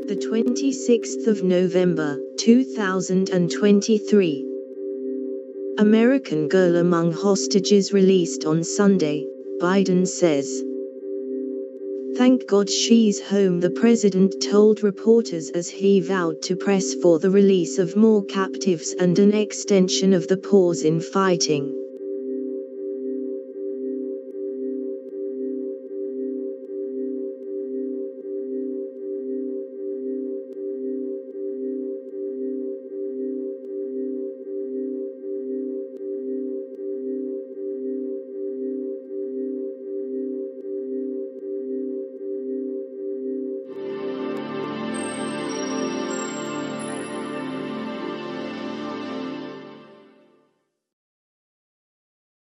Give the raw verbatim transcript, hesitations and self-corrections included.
the twenty-sixth of November, two thousand twenty-three. American girl among hostages released on Sunday, Biden says. Thank God she's home, the president told reporters as he vowed to press for the release of more captives and an extension of the pause in fighting.